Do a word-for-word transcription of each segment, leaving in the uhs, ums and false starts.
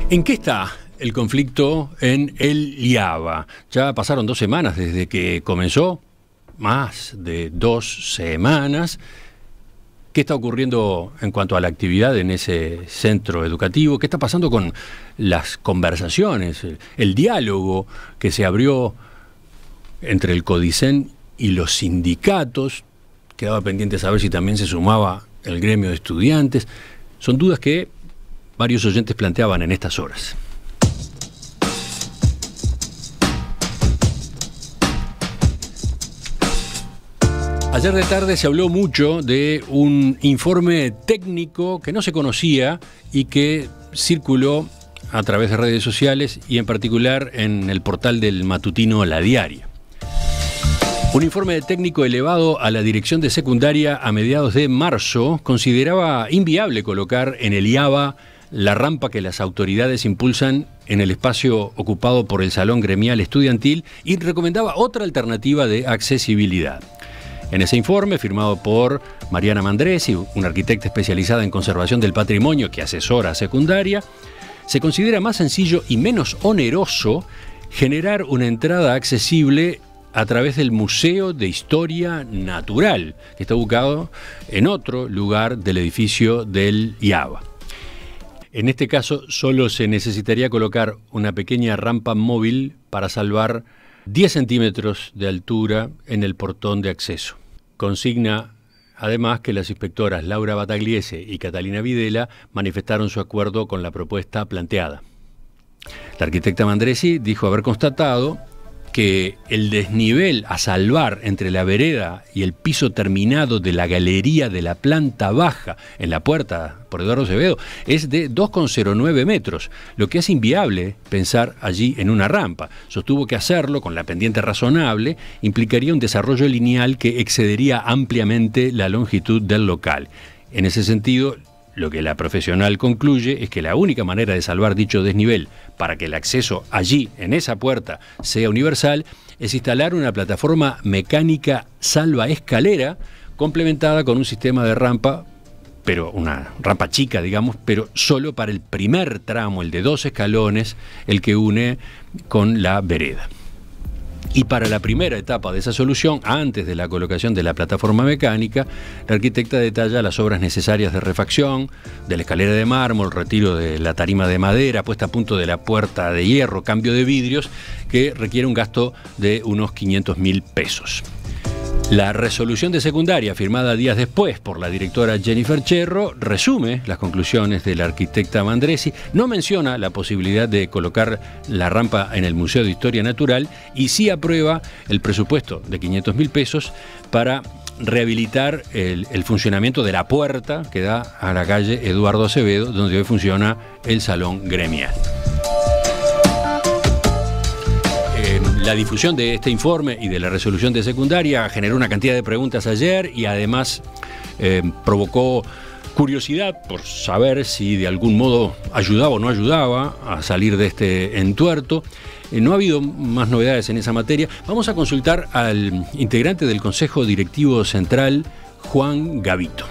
¿En qué está el conflicto en el IABA? Ya pasaron dos semanas desde que comenzó, más de dos semanas. ¿Qué está ocurriendo en cuanto a la actividad en ese centro educativo? ¿Qué está pasando con las conversaciones, el, el diálogo que se abrió entre el CODICEN y los sindicatos? Quedaba pendiente saber si también se sumaba el gremio de estudiantes. Son dudas que varios oyentes planteaban en estas horas. Ayer de tarde se habló mucho de un informe técnico que no se conocía y que circuló a través de redes sociales y en particular en el portal del matutino La Diaria. Un informe técnico elevado a la dirección de secundaria a mediados de marzo consideraba inviable colocar en el IABA la rampa que las autoridades impulsan en el espacio ocupado por el Salón Gremial Estudiantil y recomendaba otra alternativa de accesibilidad. En ese informe, firmado por Mariana Mandresi, una arquitecta especializada en conservación del patrimonio que asesora a secundaria, se considera más sencillo y menos oneroso generar una entrada accesible a través del Museo de Historia Natural, que está ubicado en otro lugar del edificio del IABA. En este caso, solo se necesitaría colocar una pequeña rampa móvil para salvar diez centímetros de altura en el portón de acceso. Consigna, además, que las inspectoras Laura Batagliese y Catalina Videla manifestaron su acuerdo con la propuesta planteada. La arquitecta Mandresi dijo haber constatado que el desnivel a salvar entre la vereda y el piso terminado de la galería de la planta baja en la puerta por Eduardo Acevedo es de dos coma cero nueve metros, lo que es inviable pensar allí en una rampa. Sostuvo que hacerlo con la pendiente razonable implicaría un desarrollo lineal que excedería ampliamente la longitud del local. En ese sentido, lo que la profesional concluye es que la única manera de salvar dicho desnivel para que el acceso allí, en esa puerta, sea universal, es instalar una plataforma mecánica salvaescalera complementada con un sistema de rampa, pero una rampa chica, digamos, pero solo para el primer tramo, el de dos escalones, el que une con la vereda. Y para la primera etapa de esa solución, antes de la colocación de la plataforma mecánica, la arquitecta detalla las obras necesarias de refacción, de la escalera de mármol, retiro de la tarima de madera, puesta a punto de la puerta de hierro, cambio de vidrios, que requiere un gasto de unos quinientos mil pesos. La resolución de secundaria, firmada días después por la directora Jennifer Cherro, resume las conclusiones de la arquitecta Mandresi, no menciona la posibilidad de colocar la rampa en el Museo de Historia Natural y sí aprueba el presupuesto de quinientos mil pesos para rehabilitar el, el funcionamiento de la puerta que da a la calle Eduardo Acevedo, donde hoy funciona el Salón Gremial. La difusión de este informe y de la resolución de secundaria generó una cantidad de preguntas ayer y además eh, provocó curiosidad por saber si de algún modo ayudaba o no ayudaba a salir de este entuerto. Eh, no ha habido más novedades en esa materia. Vamos a consultar al integrante del Consejo Directivo Central, Juan Gavito.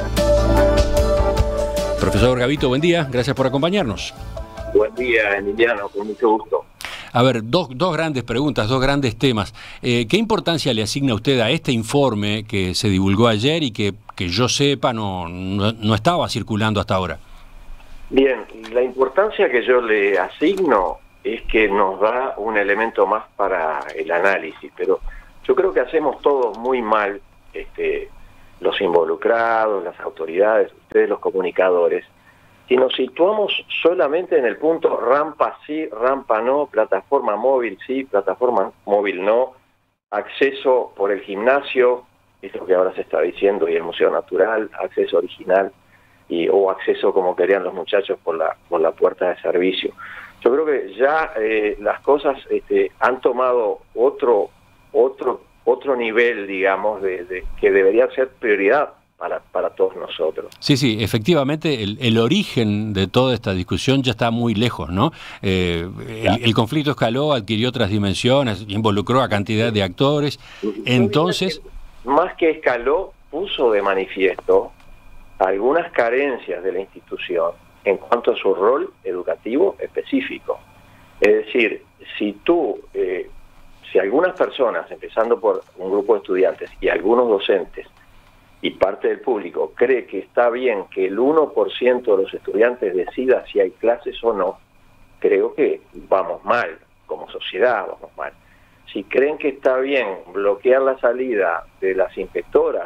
Profesor Gavito, buen día. Gracias por acompañarnos. Buen día, Emiliano, con mucho gusto. A ver, dos, dos grandes preguntas, dos grandes temas. Eh, ¿Qué importancia le asigna usted a este informe que se divulgó ayer y que, que yo sepa no, no, no estaba circulando hasta ahora? Bien, la importancia que yo le asigno es que nos da un elemento más para el análisis, pero yo creo que hacemos todo muy mal, este, los involucrados, las autoridades, ustedes los comunicadores. Si nos situamos solamente en el punto rampa sí, rampa no, plataforma móvil sí, plataforma móvil no, acceso por el gimnasio, es lo que ahora se está diciendo, y el Museo Natural, acceso original, y o acceso como querían los muchachos por la, por la puerta de servicio. Yo creo que ya eh, las cosas este, han tomado otro, otro, otro nivel, digamos, de, de que debería ser prioridad Para, para todos nosotros. Sí, sí, efectivamente el, el origen de toda esta discusión ya está muy lejos, ¿no? Eh, el, el conflicto escaló, adquirió otras dimensiones, involucró a cantidad de actores, entonces... Más que escaló, puso de manifiesto algunas carencias de la institución en cuanto a su rol educativo específico. Es decir, si tú, eh, si algunas personas, empezando por un grupo de estudiantes y algunos docentes y parte del público, cree que está bien que el uno por ciento de los estudiantes decida si hay clases o no, creo que vamos mal, como sociedad vamos mal. Si creen que está bien bloquear la salida de las inspectoras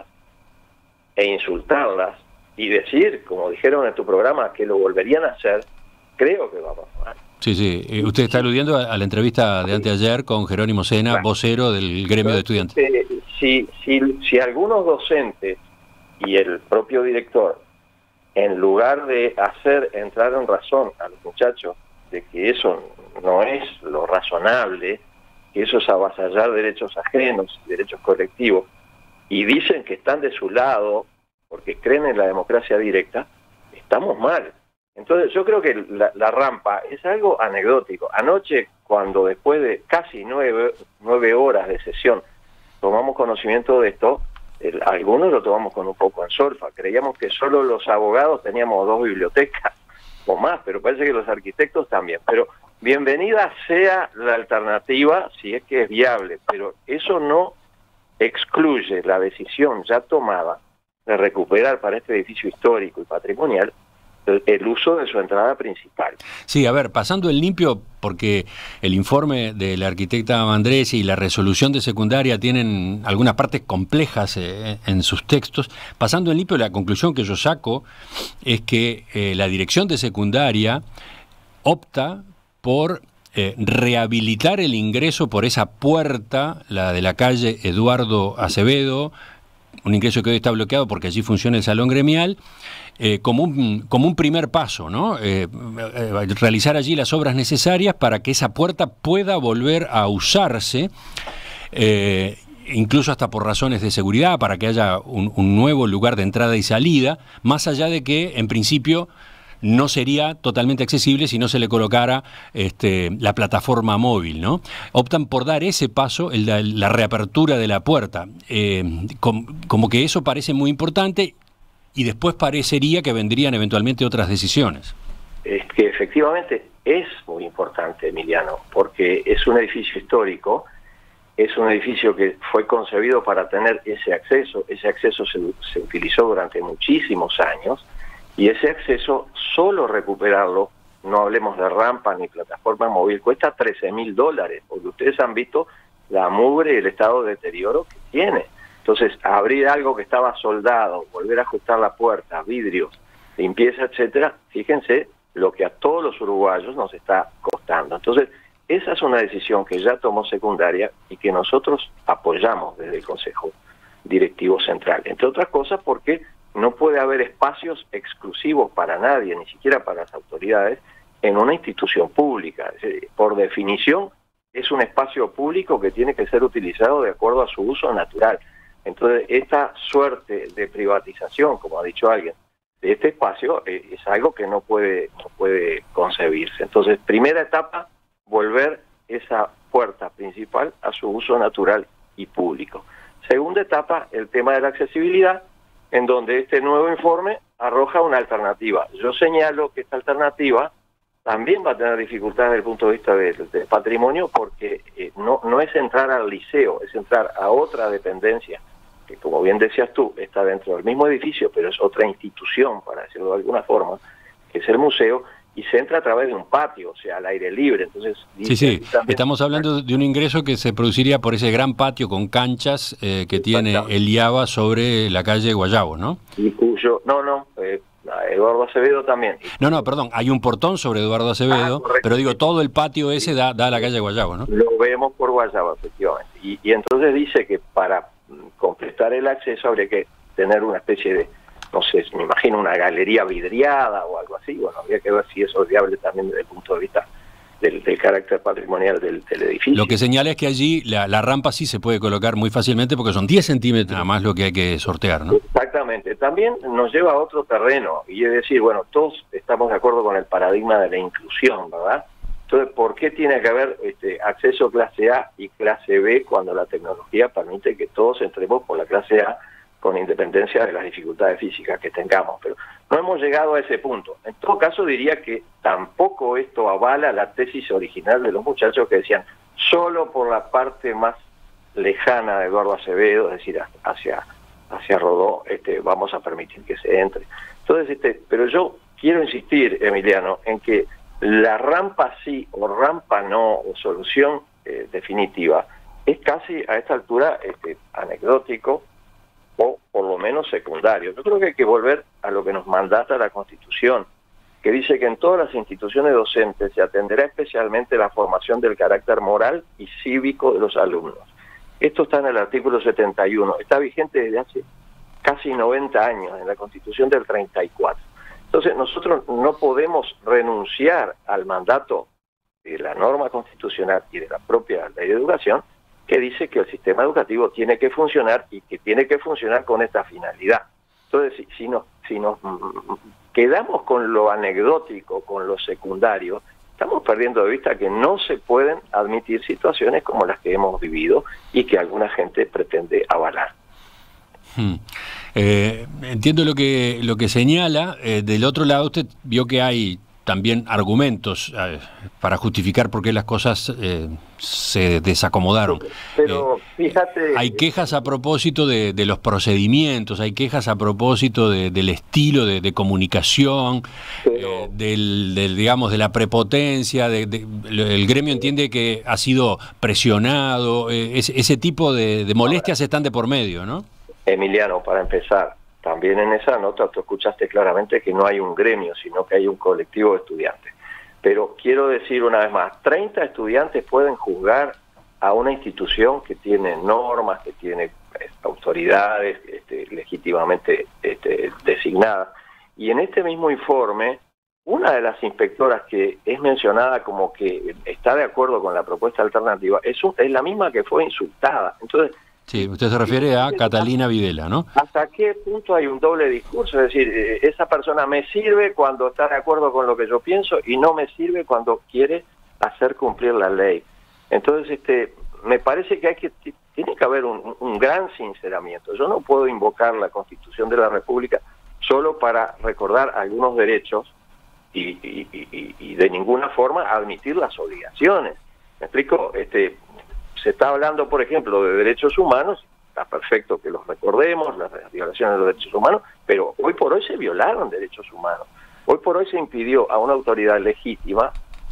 e insultarlas y decir, como dijeron en tu programa, que lo volverían a hacer, creo que vamos mal. Sí, sí. Usted está aludiendo a la entrevista de anteayer con Jerónimo Sena, claro, vocero del gremio de estudiantes. Si, si, si algunos docentes y el propio director, en lugar de hacer entrar en razón a los muchachos de que eso no es lo razonable, que eso es avasallar derechos ajenos, derechos colectivos, y dicen que están de su lado porque creen en la democracia directa, estamos mal. Entonces yo creo que la, la rampa es algo anecdótico. Anoche, cuando después de casi nueve, nueve horas de sesión tomamos conocimiento de esto, el, algunos lo tomamos con un poco en solfa. Creíamos que solo los abogados teníamos dos bibliotecas o más, pero parece que los arquitectos también. Pero bienvenida sea la alternativa si es que es viable, pero eso no excluye la decisión ya tomada de recuperar para este edificio histórico y patrimonial el uso de su entrada principal. Sí, a ver, pasando el limpio, porque el informe de la arquitecta Mandresi y la resolución de secundaria tienen algunas partes complejas eh, en sus textos, pasando el limpio, la conclusión que yo saco es que eh, la dirección de secundaria opta por eh, rehabilitar el ingreso por esa puerta, la de la calle Eduardo Acevedo, un ingreso que hoy está bloqueado porque allí funciona el salón gremial, Eh, como, un, como un primer paso, ¿no? Eh, eh, realizar allí las obras necesarias para que esa puerta pueda volver a usarse, eh, incluso hasta por razones de seguridad, para que haya un, un nuevo lugar de entrada y salida, más allá de que, en principio, no sería totalmente accesible si no se le colocara este, la plataforma móvil, ¿no? Optan por dar ese paso, el, la, la reapertura de la puerta, eh, com, como que eso parece muy importante. Y después parecería que vendrían eventualmente otras decisiones. Es que efectivamente es muy importante, Emiliano, porque es un edificio histórico, es un edificio que fue concebido para tener ese acceso, ese acceso se, se utilizó durante muchísimos años, y ese acceso, solo recuperarlo, no hablemos de rampa ni plataforma móvil, cuesta trece mil dólares, porque ustedes han visto la mugre y el estado de deterioro que tiene. Entonces, abrir algo que estaba soldado, volver a ajustar la puerta, vidrios, limpieza, etcétera, fíjense lo que a todos los uruguayos nos está costando. Entonces, esa es una decisión que ya tomó secundaria y que nosotros apoyamos desde el Consejo Directivo Central. Entre otras cosas porque no puede haber espacios exclusivos para nadie, ni siquiera para las autoridades, en una institución pública. Es decir, por definición, es un espacio público que tiene que ser utilizado de acuerdo a su uso natural. Entonces, esta suerte de privatización, como ha dicho alguien, de este espacio eh, es algo que no puede, no puede concebirse. Entonces, primera etapa, volver esa puerta principal a su uso natural y público. Segunda etapa, el tema de la accesibilidad, en donde este nuevo informe arroja una alternativa. Yo señalo que esta alternativa también va a tener dificultades desde el punto de vista del, del patrimonio, porque eh, no, no es entrar al liceo, es entrar a otra dependencia, que como bien decías tú, está dentro del mismo edificio, pero es otra institución, para decirlo de alguna forma, que es el museo, y se entra a través de un patio, o sea, al aire libre. Entonces, sí, sí, también estamos hablando de un ingreso que se produciría por ese gran patio con canchas eh, que tiene el I A B A sobre la calle Guayabo, ¿no? Y cuyo, no, no, eh, Eduardo Acevedo también. No, no, perdón, hay un portón sobre Eduardo Acevedo, ah, pero digo, todo el patio ese da, da a la calle Guayabo, ¿no? Lo vemos por Guayabo, efectivamente. Y, y entonces dice que para completar el acceso habría que tener una especie de, no sé, me imagino una galería vidriada o algo así. Bueno, habría que ver si eso es viable también desde el punto de vista del, del carácter patrimonial del, del edificio. Lo que señala es que allí la, la rampa sí se puede colocar muy fácilmente porque son diez centímetros nada más lo que hay que sortear, ¿no? Exactamente. También nos lleva a otro terreno, y es decir, bueno, todos estamos de acuerdo con el paradigma de la inclusión, ¿verdad? Entonces, ¿por qué tiene que haber este, acceso clase A y clase B cuando la tecnología permite que todos entremos por la clase A con independencia de las dificultades físicas que tengamos, pero no hemos llegado a ese punto. En todo caso diría que tampoco esto avala la tesis original de los muchachos que decían solo por la parte más lejana de Eduardo Acevedo, es decir, hacia, hacia Rodó, este, vamos a permitir que se entre. Entonces, este, pero yo quiero insistir, Emiliano, en que la rampa sí o rampa no, o solución eh, definitiva, es casi a esta altura este, anecdótico o por lo menos secundario. Yo creo que hay que volver a lo que nos mandata la Constitución, que dice que en todas las instituciones docentes se atenderá especialmente la formación del carácter moral y cívico de los alumnos. Esto está en el artículo setenta y uno, está vigente desde hace casi noventa años, en la Constitución del treinta y cuatro. Entonces nosotros no podemos renunciar al mandato de la norma constitucional y de la propia ley de educación, que dice que el sistema educativo tiene que funcionar y que tiene que funcionar con esta finalidad. Entonces, si, si, nos, si nos quedamos con lo anecdótico, con lo secundario, estamos perdiendo de vista que no se pueden admitir situaciones como las que hemos vivido y que alguna gente pretende avalar. Hmm. Eh, entiendo lo que lo que señala. Eh, del otro lado, usted vio que hay también argumentos eh, para justificar por qué las cosas eh, se desacomodaron. Pero fíjate... Eh, hay quejas a propósito de, de los procedimientos, hay quejas a propósito de, del estilo de, de comunicación, pero... eh, del, del, digamos, de la prepotencia, de, de, el gremio entiende que ha sido presionado, eh, ese, ese tipo de, de molestias están de por medio, ¿no? Emiliano, para empezar, también en esa nota tú escuchaste claramente que no hay un gremio, sino que hay un colectivo de estudiantes. Pero quiero decir una vez más, treinta estudiantes pueden juzgar a una institución que tiene normas, que tiene eh, autoridades este, legítimamente este, designadas. Y en este mismo informe, una de las inspectoras que es mencionada como que está de acuerdo con la propuesta alternativa, es, un, es la misma que fue insultada. Entonces, sí, usted se refiere a Catalina Videla, ¿no? ¿Hasta qué punto hay un doble discurso? Es decir, eh, esa persona me sirve cuando está de acuerdo con lo que yo pienso y no me sirve cuando quiere hacer cumplir la ley. Entonces, este, me parece que hay que tiene que haber un, un gran sinceramiento. Yo no puedo invocar la Constitución de la República solo para recordar algunos derechos y, y, y, y de ninguna forma admitir las obligaciones. ¿Me explico? Este... Se está hablando, por ejemplo, de derechos humanos, está perfecto que los recordemos, las violaciones de los derechos humanos, pero hoy por hoy se violaron derechos humanos. Hoy por hoy se impidió a una autoridad legítima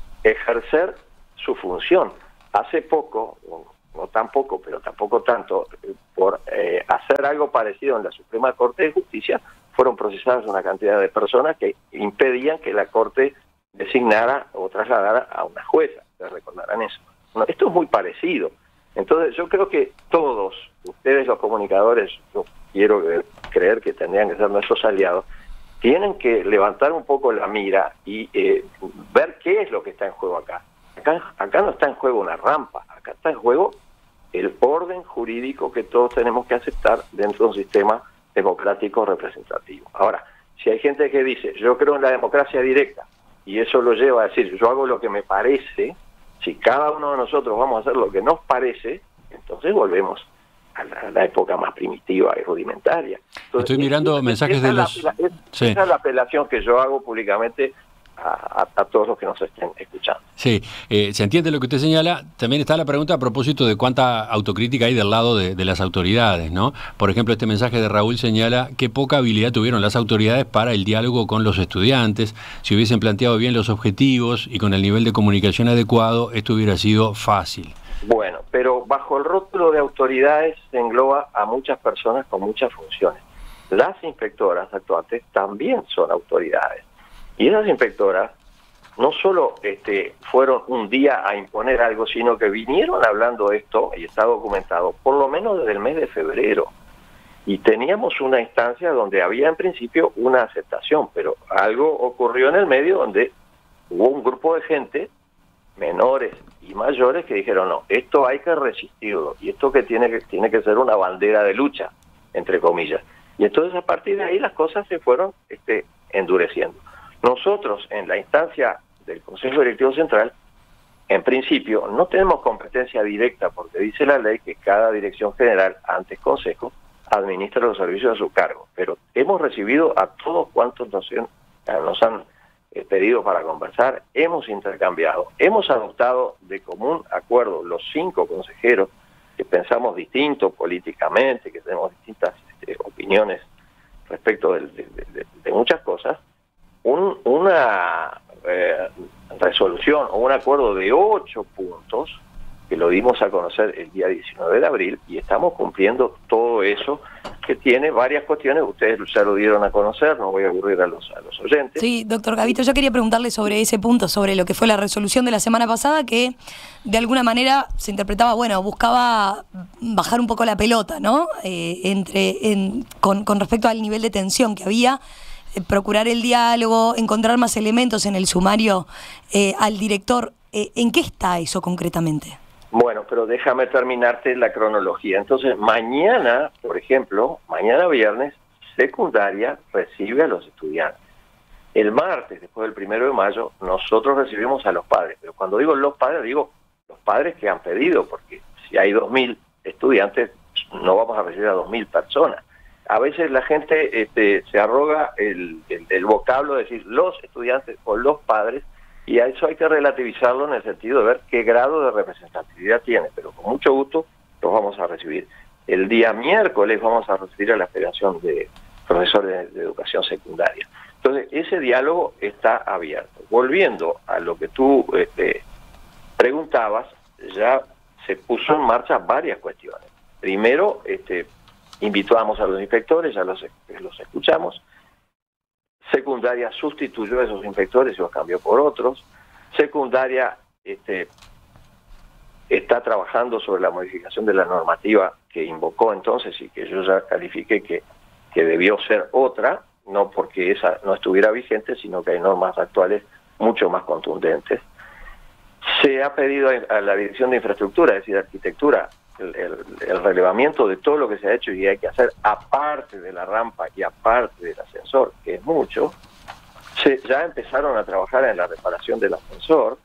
ejercer su función. Hace poco, no tan poco, pero tampoco tanto, por eh, hacer algo parecido en la Suprema Corte de Justicia, fueron procesadas una cantidad de personas que impedían que la Corte designara o trasladara a una jueza. Ustedes recordarán eso. No, esto es muy parecido. Entonces yo creo que todos, ustedes los comunicadores, yo quiero creer que tendrían que ser nuestros aliados, tienen que levantar un poco la mira y eh, ver qué es lo que está en juego acá. acá. Acá no está en juego una rampa, acá está en juego el orden jurídico que todos tenemos que aceptar dentro de un sistema democrático representativo. Ahora, si hay gente que dice, yo creo en la democracia directa, y eso lo lleva a decir, yo hago lo que me parece. Si cada uno de nosotros vamos a hacer lo que nos parece, entonces volvemos a la, a la época más primitiva y rudimentaria. Entonces, estoy mirando es, mensajes esa de la, los... la, es, sí. Esa es la apelación que yo hago públicamente a, a, a todos los que nos estén escuchando. Sí, eh, se entiende lo que usted señala. También está la pregunta a propósito de cuánta autocrítica hay del lado de, de las autoridades, ¿no? Por ejemplo, este mensaje de Raúl señala que poca habilidad tuvieron las autoridades para el diálogo con los estudiantes. Si hubiesen planteado bien los objetivos y con el nivel de comunicación adecuado, esto hubiera sido fácil. Bueno, pero bajo el rótulo de autoridades se engloba a muchas personas con muchas funciones. Las inspectoras actuantes también son autoridades. Y esas inspectoras no solo este, fueron un día a imponer algo, sino que vinieron hablando de esto, y está documentado, por lo menos desde el mes de febrero. Y teníamos una instancia donde había en principio una aceptación, pero algo ocurrió en el medio donde hubo un grupo de gente, menores y mayores, que dijeron, no, esto hay que resistirlo, y esto que tiene que, tiene que ser una bandera de lucha, entre comillas. Y entonces a partir de ahí las cosas se fueron este, endureciendo. Nosotros, en la instancia del Consejo Directivo Central, en principio no tenemos competencia directa porque dice la ley que cada dirección general, antes consejo, administra los servicios a su cargo. Pero hemos recibido a todos cuantos nos, nos han eh, pedido para conversar, hemos intercambiado, hemos adoptado de común acuerdo los cinco consejeros que pensamos distinto políticamente, que tenemos distintas este, opiniones respecto de, de, de, de muchas cosas, un, una eh, resolución o un acuerdo de ocho puntos que lo dimos a conocer el día diecinueve de abril y estamos cumpliendo todo eso, que tiene varias cuestiones, ustedes ya lo dieron a conocer, no voy a aburrir a los, a los oyentes. Sí, doctor Gavito, yo quería preguntarle sobre ese punto, sobre lo que fue la resolución de la semana pasada, que de alguna manera se interpretaba, bueno, buscaba bajar un poco la pelota, ¿no? Eh, entre en, con, con respecto al nivel de tensión que había, eh, procurar el diálogo, encontrar más elementos en el sumario eh, al director. Eh, ¿En qué está eso concretamente? Bueno, pero déjame terminarte la cronología. Entonces, mañana, por ejemplo, mañana viernes, secundaria recibe a los estudiantes. El martes, después del primero de mayo, nosotros recibimos a los padres. Pero cuando digo los padres, digo los padres que han pedido, porque si hay dos mil estudiantes, no vamos a recibir a dos mil personas. A veces la gente este, se arroga el, el, el vocablo de decir los estudiantes o los padres, y a eso hay que relativizarlo en el sentido de ver qué grado de representatividad tiene, pero con mucho gusto los vamos a recibir. El día miércoles vamos a recibir a la Federación de Profesores de Educación Secundaria. Entonces, ese diálogo está abierto. Volviendo a lo que tú este, preguntabas, ya se puso en marcha varias cuestiones. Primero, este, invitamos a los inspectores, ya los, los escuchamos. Secundaria sustituyó a esos inspectores y los cambió por otros. Secundaria este, está trabajando sobre la modificación de la normativa que invocó entonces y que yo ya califiqué que, que debió ser otra, no porque esa no estuviera vigente, sino que hay normas actuales mucho más contundentes. Se ha pedido a la Dirección de Infraestructura, es decir, Arquitectura, el, el, el relevamiento de todo lo que se ha hecho y hay que hacer aparte de la rampa y aparte del ascensor, que es mucho. Se, ya empezaron a trabajar en la reparación del ascensor,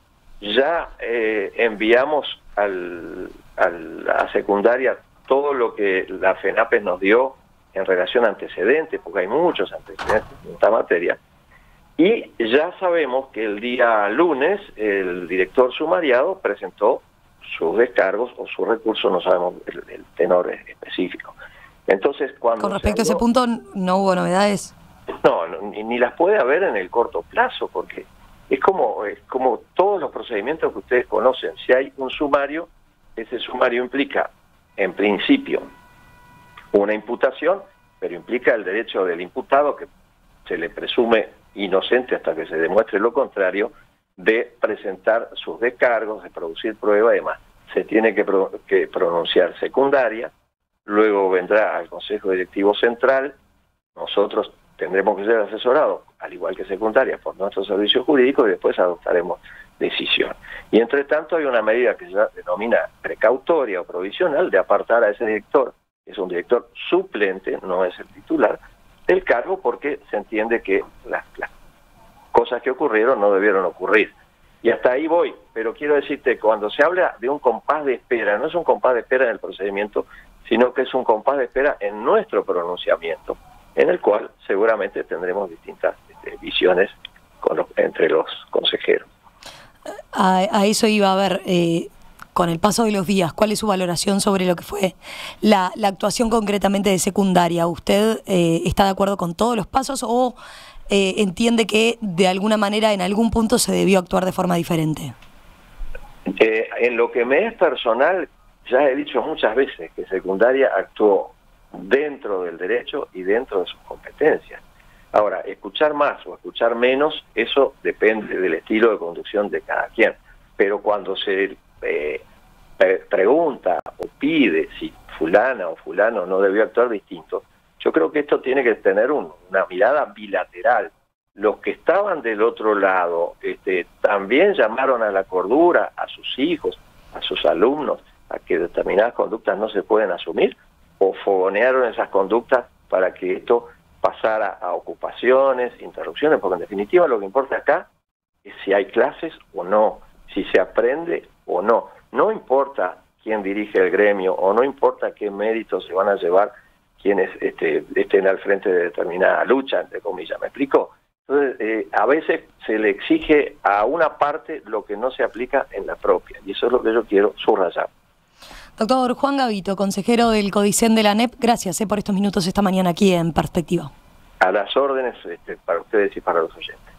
ya eh, enviamos al, al, a secundaria todo lo que la FENAPES nos dio en relación a antecedentes, porque hay muchos antecedentes en esta materia, y ya sabemos que el día lunes el director sumariado presentó sus descargos o su recurso, no sabemos el, el tenor específico. Entonces, cuando con respecto habló, a ese punto, ¿no hubo novedades? No, no ni, ni las puede haber en el corto plazo, porque es como, es como todos los procedimientos que ustedes conocen. Si hay un sumario, ese sumario implica, en principio, una imputación, pero implica el derecho del imputado, que se le presume inocente hasta que se demuestre lo contrario, de presentar sus descargos, de producir prueba y demás. Se tiene que, pro, que pronunciar secundaria, luego vendrá al Consejo Directivo Central, nosotros tendremos que ser asesorados, al igual que secundaria, por nuestros servicios jurídicos y después adoptaremos decisión. Y entre tanto hay una medida que se denomina precautoria o provisional de apartar a ese director, que es un director suplente, no es el titular, del cargo porque se entiende que las, las cosas que ocurrieron no debieron ocurrir. Y hasta ahí voy, pero quiero decirte, cuando se habla de un compás de espera, no es un compás de espera en el procedimiento, sino que es un compás de espera en nuestro pronunciamiento, en el cual seguramente tendremos distintas este, visiones con los, entre los consejeros. A, a eso iba a ver, eh, con el paso de los días, ¿cuál es su valoración sobre lo que fue la, la actuación concretamente de secundaria? ¿Usted eh, está de acuerdo con todos los pasos o eh, entiende que de alguna manera en algún punto se debió actuar de forma diferente? Eh, en lo que me es personal, ya he dicho muchas veces que secundaria actuó dentro del derecho y dentro de sus competencias. Ahora, escuchar más o escuchar menos, eso depende del estilo de conducción de cada quien. Pero cuando se eh, pregunta o pide si fulana o fulano no debió actuar distinto, yo creo que esto tiene que tener un, una mirada bilateral. Los que estaban del otro lado este, también llamaron a la cordura a sus hijos, a sus alumnos, a que determinadas conductas no se pueden asumir, o fogonearon esas conductas para que esto pasara a ocupaciones, interrupciones, porque en definitiva lo que importa acá es si hay clases o no, si se aprende o no. No importa quién dirige el gremio o no importa qué méritos se van a llevar quienes este, estén al frente de determinada lucha, entre comillas, ¿me explico? Entonces, eh, a veces se le exige a una parte lo que no se aplica en la propia, y eso es lo que yo quiero subrayar. Doctor Juan Gavito, consejero del CODICEN de la ANEP, gracias eh, por estos minutos esta mañana aquí en Perspectiva. A las órdenes este, para ustedes y para los oyentes.